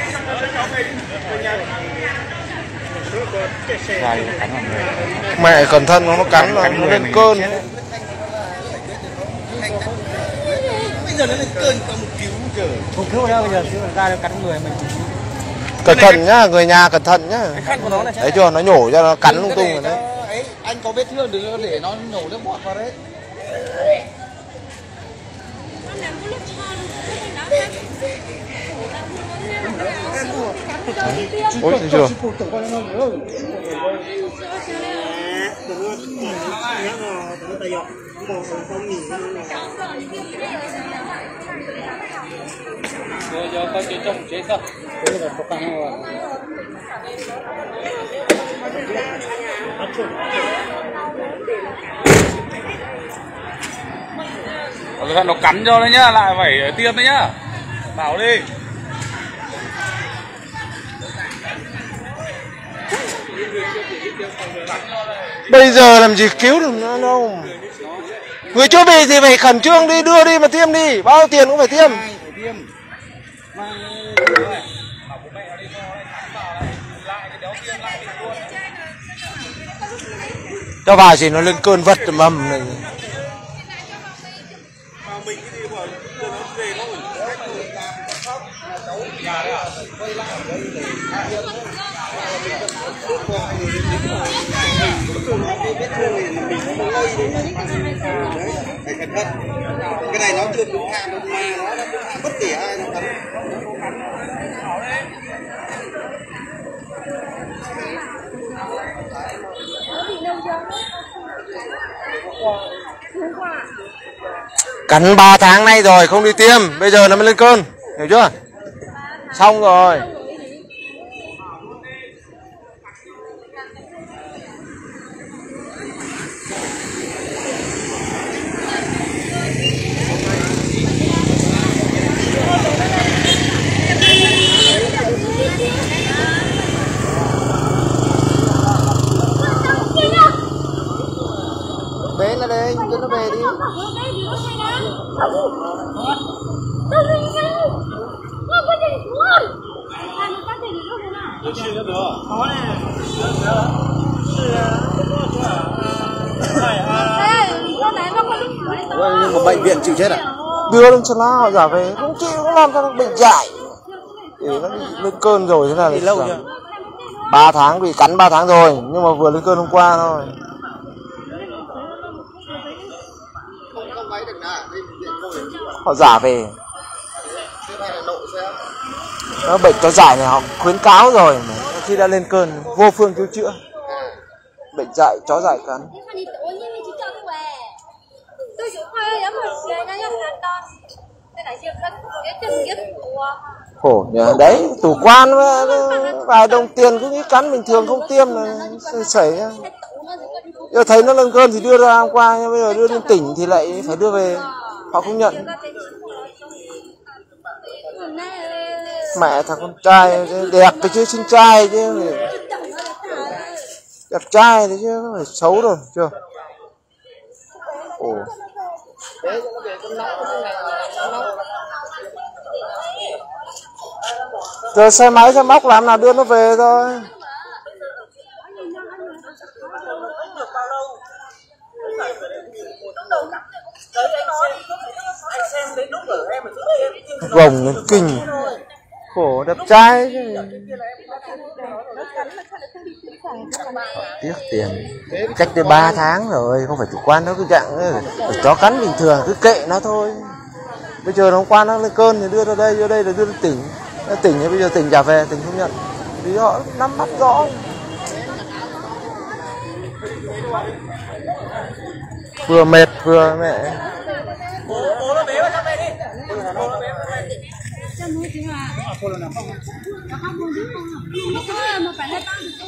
Mẹ cẩn thận nó cắn nó lên cơn. Bây giờ nó lên cơn có một cứu trời. Không cứu đâu, bây giờ ra nó cắn người mình. Cẩn thận nhá, người nhà cẩn thận nhá. Đấy chưa, nó nhổ ra nó cắn lung tung rồi đấy. Ấy, anh có vết thương đừng để nó nổ nước bọt vào đấy. Ôi thấy chưa? Nó cắn cho đấy nhá, lại phải tiêm đấy nhá. Bảo đi. Bây giờ làm gì cứu được nó đâu. Người chưa bị thì phải khẩn trương đi, đưa đi mà tiêm đi, bao tiền cũng phải tiêm. Cho vào thì nó lên cơn vật mầm này. Phải cẩn thận. Cái này nó chưa đúng hạn đâu mà nó bất kể ai nó cắn. Cắn 3 tháng nay rồi không đi tiêm, bây giờ nó mới lên cơn, hiểu chưa? Xong rồi. Bé nó đây, cho nó về đi. Nhưng mà bệnh viện chịu chết à? Đưa lên cho nó họ giả về, không chịu, không làm cho nó bệnh dại. Để nó lên cơn rồi thế nào thì lâu chưa? 3 tháng, bị cắn 3 tháng rồi, nhưng mà vừa lên cơn hôm qua thôi. Họ giả về. Nó bệnh kéo dài này họ khuyến cáo rồi, khi đã lên cơn vô phương cứu chữa. Bệnh dại, chó dại cắn. Khổ nhỉ, đấy, chủ quan vài đồng tiền cứ nghĩ cắn bình thường không tiêm là xảy ra. Giờ thấy nó lên cơn thì đưa ra hôm qua, nhưng bây giờ đưa lên tỉnh thì lại phải đưa về, họ không nhận. Mẹ thằng con trai đẹp thì chứ, xinh trai chứ, đẹp trai thì chứ không phải xấu đâu, chưa? Ồ. Giờ xe máy xe móc làm nào đưa nó về thôi. Gồng lên kinh. Khổ đẹp trai chứ. Tiếc tiền. Cách đây 3 tháng rồi, không phải chủ quan nó cứ dạng chó cắn bình thường cứ kệ nó thôi. Bây giờ hôm qua nó lên cơn thì đưa ra đây, vô đây là đưa lên tỉnh. Tỉnh thì bây giờ tỉnh trả về, tỉnh không nhận. Vì họ nắm bắt rõ. Vừa mệt vừa mẹ. Bố nó bế vào trong đây đi. Bố nó bế vào đây.